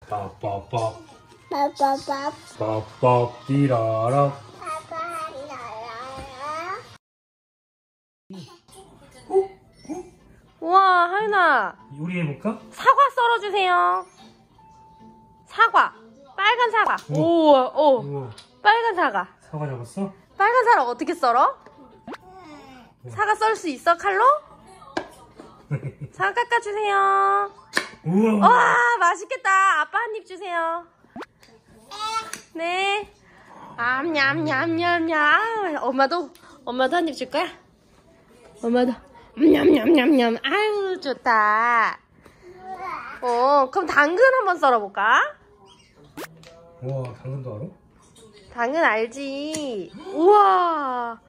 뻑뻑뻑 뻑뻑 띠라라. 우와, 하윤아. 요리 해볼까? 사과 썰어주세요. 사과. 빨간 사과. 우와, 오. 빨간 사과. 사과 잡았어? 빨간 사과 어떻게 썰어? 사과 썰 수 있어, 칼로? 사과 깎아주세요. 우와. 와, 맛있겠다. 아빠 한 입 주세요. 네. 냠냠냠냠냠. 엄마도 한 입 줄 거야? 엄마도. 냠냠냠냠. 아유, 좋다. 그럼 당근 한번 썰어볼까? 우와, 당근도 알아? 당근 알지. 우와.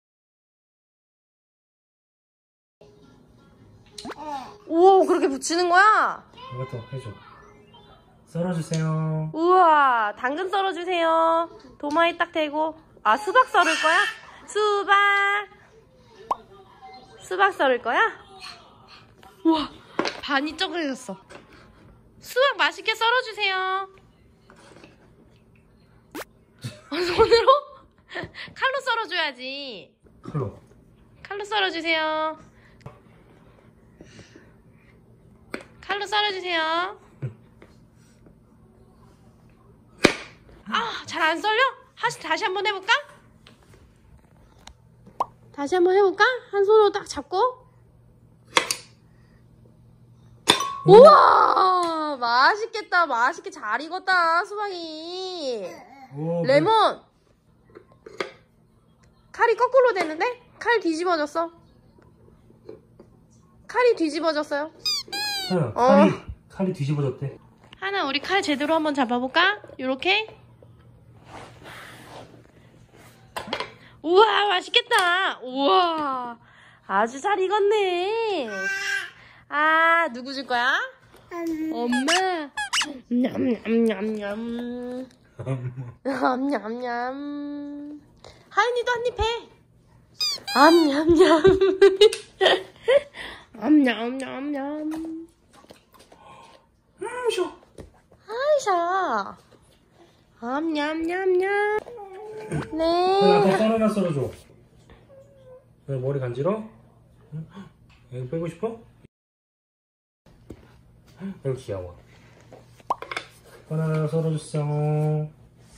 오, 그렇게 붙이는 거야? 이것도 해줘. 썰어주세요. 우와, 당근 썰어주세요. 도마에 딱 대고. 아, 수박 썰을 거야? 수박 썰을 거야? 우와, 반이 쪼그려졌어. 수박 맛있게 썰어주세요. 손으로? 칼로 썰어줘야지. 칼로 썰어주세요. 칼로 썰어주세요. 아, 잘 안 썰려? 다시 한번 해볼까? 다시 한번 해볼까? 한 손으로 딱 잡고. 우와, 맛있겠다. 맛있게 잘 익었다, 수박이. 오, 레몬. 칼이 거꾸로 됐는데? 칼 뒤집어졌어. 칼이 뒤집어졌어요. 칼이 뒤집어졌대. 하나, 우리 칼 제대로 한번 잡아볼까? 요렇게. 우와, 맛있겠다. 우와, 아주 잘 익었네. 아, 누구 줄 거야? 엄마. 냠냠냠냠. 냠냠냠. 하윤이도 한 입 해. 냠냠냠. 냠냠냠냠. 쉬어. 아이샤. 냠냠냠냠. 네. 아빠 바나나 썰어줘. 왜 머리 간지러? 이거 빼고 싶어? 이거 귀여워. 바나나 썰어주세요.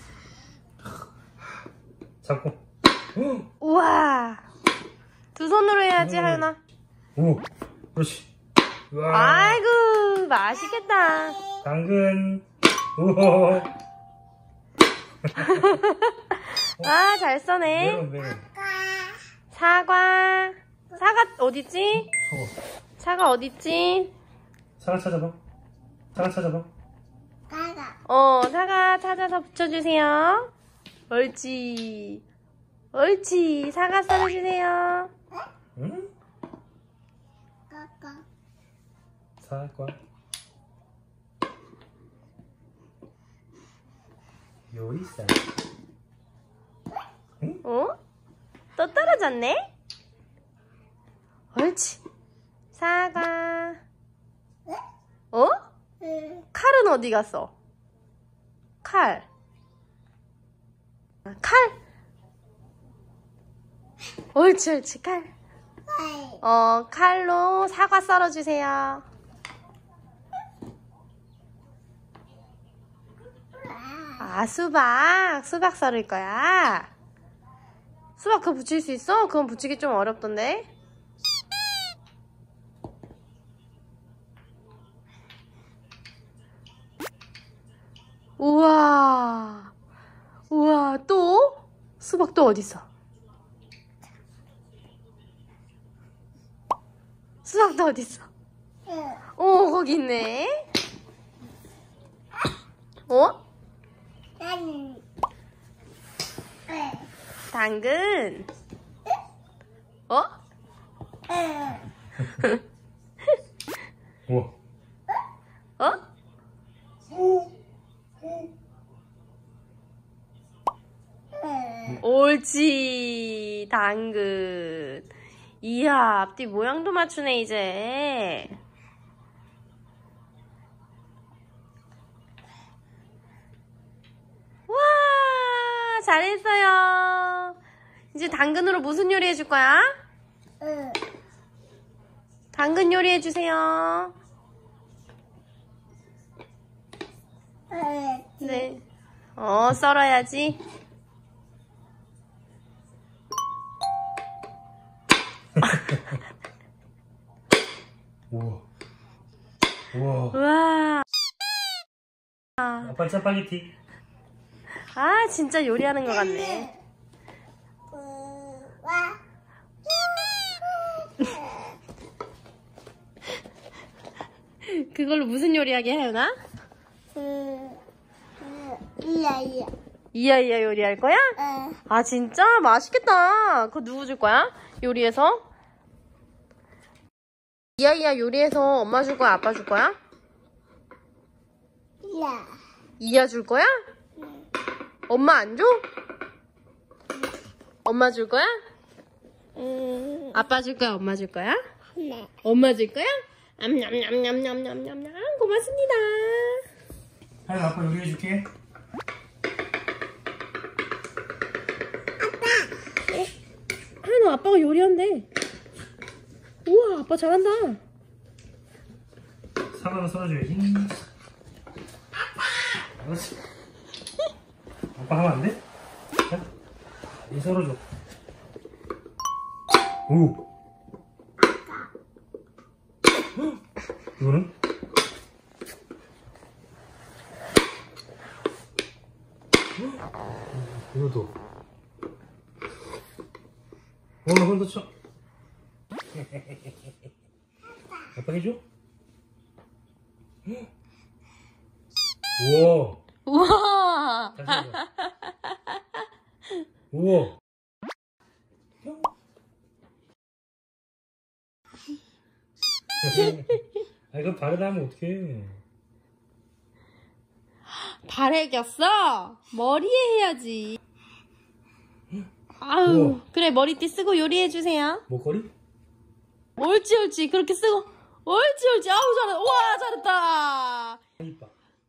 잡고. 우와. 두 손으로 해야지, 하윤아. 오, 그렇지. 우와. 아이고, 맛있겠다. 당근. 우와. 아, 잘 써네. 사과. 사과 어딨지? 사과 어딨지? 사과 찾아봐. 사과 찾아서 붙여주세요. 옳지. 옳지. 사과 썰어주세요. 응? 사과. 요리사. 응? 또 떨어졌네? 옳지. 사과. 칼은 어디 갔어? 칼. 옳지, 옳지, 칼. 칼로 사과 썰어주세요. 아, 수박 썰을 거야. 수박 그거 붙일 수 있어? 그건 붙이기 좀 어렵던데. 우와. 우와, 또? 수박 또 어딨어? 수박 또 어딨어? 오, 거기 있네. 당근. 우와. 옳지. 당근. 이야, 앞뒤 모양도 맞추네, 이제. 잘했어요. 이제 당근으로 무슨 요리 해줄 거야? 당근 요리 해주세요. 네. 썰어야지. 우와. 우와. 우와. 아빠 짜파게티. 아, 진짜 요리하는 것 같네. 그걸로 무슨 요리하게 해요나? 이야이야 요리할 거야? 아, 진짜? 맛있겠다. 그거 누구 줄 거야? 요리해서? 이야이야 요리해서 엄마 줄 거야? 아빠 줄 거야? 이야 줄 거야? 엄마 안 줘? 엄마 줄 거야? 아빠 줄 거야? 엄마 줄 거야? 엄마 줄 거야? 암냠냠냠냠냠냠냠. 고맙습니다. 하연아, 아빠 요리해줄게. 하연아, 아빠가 요리한대. 우와, 아빠 잘한다. 사과는 썰어줘야지. 그렇지. 아빠 하면 안 돼? 자, 이 썰어줘. 오. 이거는? 이것도. 나 혼자 쳐. 아빠 해줘? 우와. 우와. 다시 해봐. 우와. 아, 이거 발에다 하면 어떡해. 발에 꼈어? 머리에 해야지. 아유, 우와. 그래, 머리띠 쓰고 요리해주세요. 목걸이? 옳지, 옳지. 그렇게 쓰고. 옳지, 옳지. 아우, 잘했다. 우와, 잘했다. 이뻐.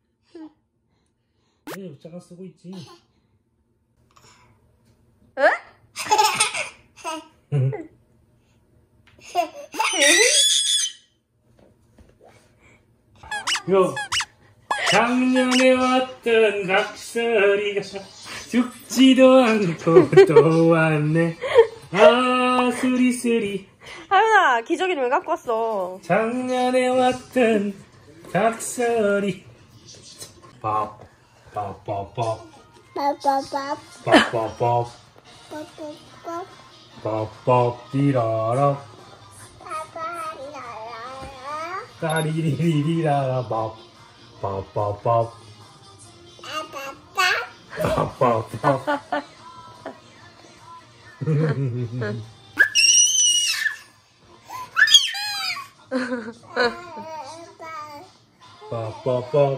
왜 여자가 쓰고 있지? 에? 요 작년에 왔던 각설이가 죽지도 않고 또 왔네. 아, 쓰리쓰리. 하윤아, 기저귀는 왜 갖고 왔어? 작년에 왔던 각설이. 밥, 밥, 밥, 밥, 밥, 밥, 밥, 밥, 밥, 디라라, 까리리리리라라, 밥, 밥, 밥, 밥, 밥, 밥, 밥. 빠빠빠.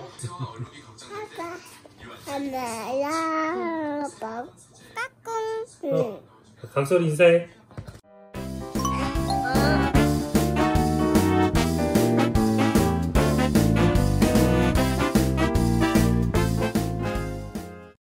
각설이 인사해.